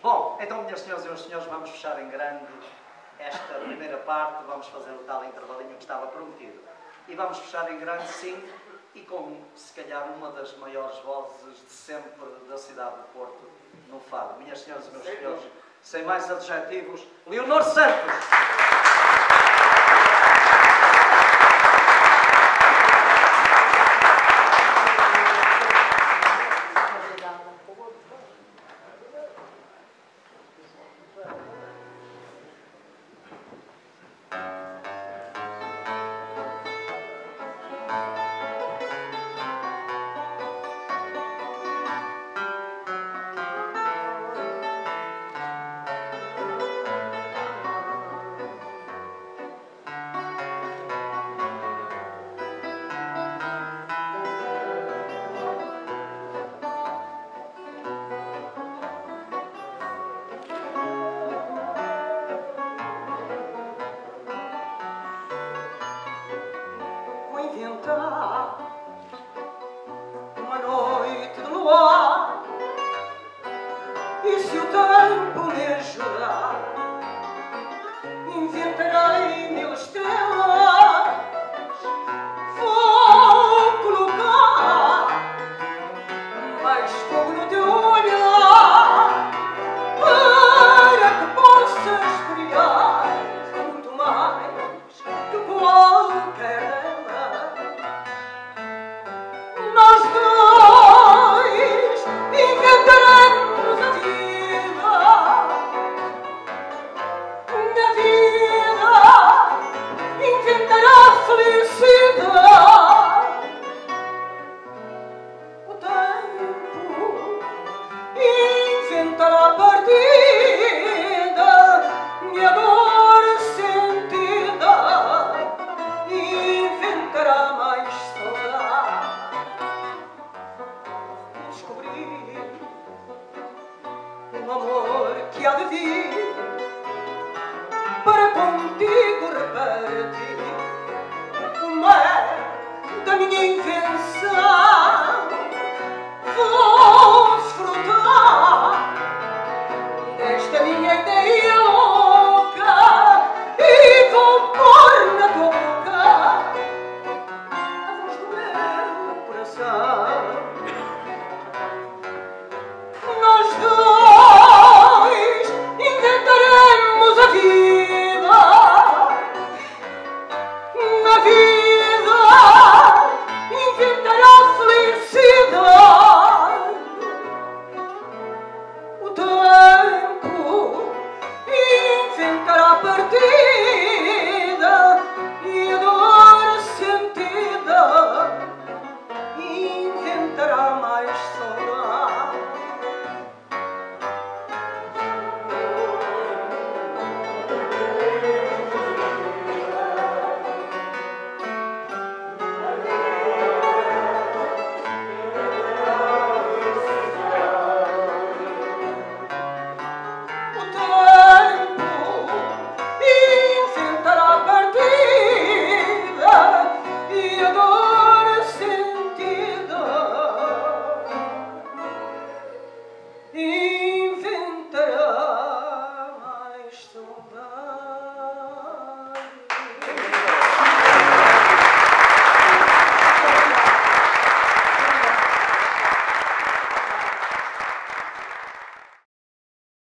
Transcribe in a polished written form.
Bom, então, minhas senhoras e meus senhores, vamos fechar em grande esta primeira parte, vamos fazer o tal intervalinho que estava prometido. E vamos fechar em grande, sim, e com, se calhar, uma das maiores vozes de sempre da cidade do Porto no fado. Minhas senhoras e meus senhores, sem mais adjetivos, Leonor Santos! Uma noite de luar, e se o tempo me ajudar, inventarei mil estrelas, vou colocar mais fogo no teu olhar, para que possas brilhar muito mais que qualquer delas. Nós dois inventaremos a vida, inventará a felicidade. O tempo inventará a partida e a dor sentida, inventará mais saudade. Descobrir um amor que há de vir para contigo repartir uma da minha invenção. Vou desfrutar